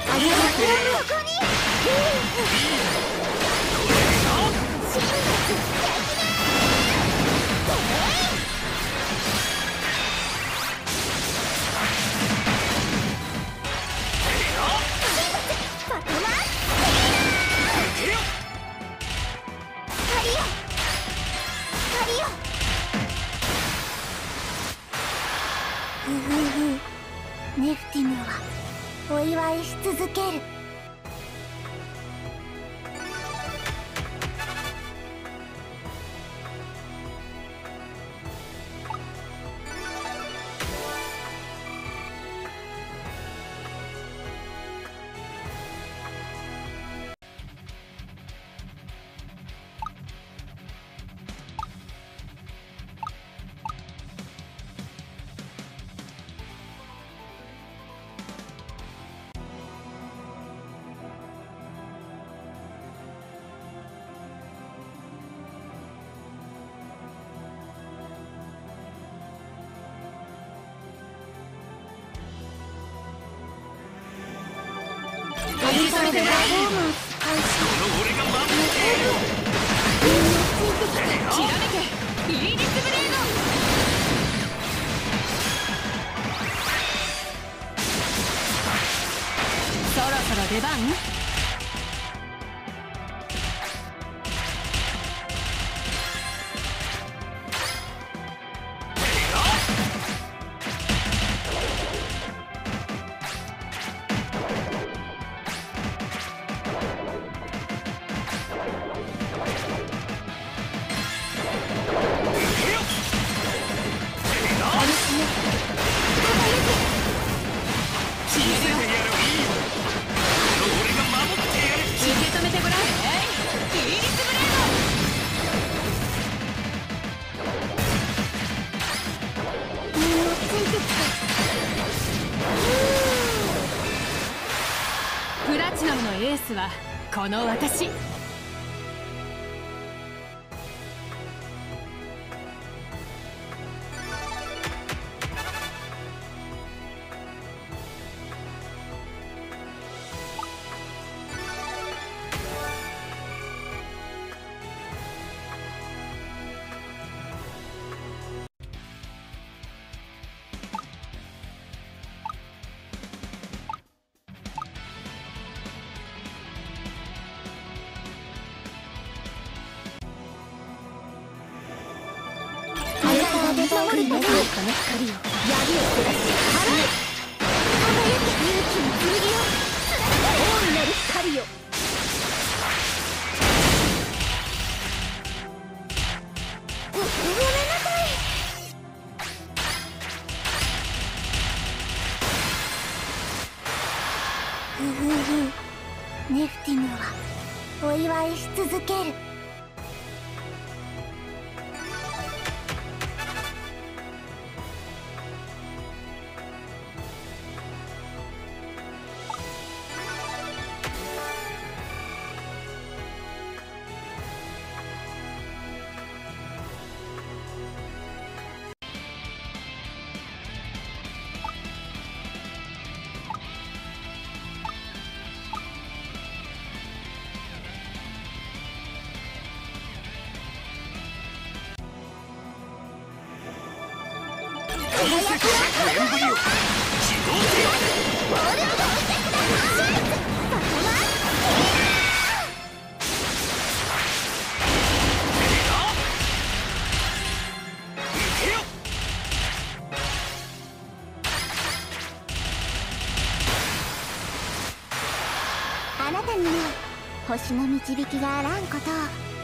ありがとう。ここにネフティムはお祝いし続ける。それでは俺が守ってやる。きらめけイーディスブレード。そろそろ出番。プラチナムのエースはこの私。守るためにこの光を闇を照らし払え。輝け勇気の剣を大いなる光よ。ごめんなさい。ネフティムはお祝いし続ける。あなたにも星の導きがあらんことを。